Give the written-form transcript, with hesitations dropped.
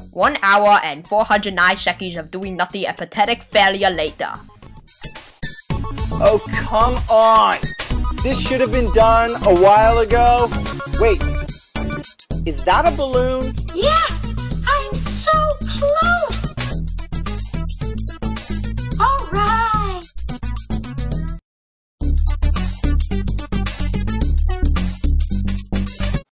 1 hour and 409 seconds of doing nothing and pathetic failure later. Oh, come on! This should have been done a while ago. Wait, is that a balloon? Yes!